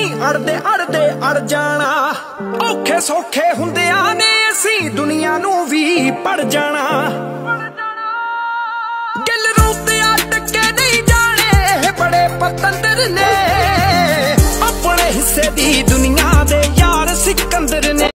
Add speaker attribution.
Speaker 1: ਨਹੀਂ ਅੜਦੇ ਅੜਦੇ ਅੜ ਜਾਣਾ। ਔਖੇ ਸੌਖੇ ਹੁੰਦਿਆਂ ਨੇ ਅਸੀਂ ਦੁਨੀਆ ਨੂੰ ਵੀ ਪੜ ਜਾਣਾ।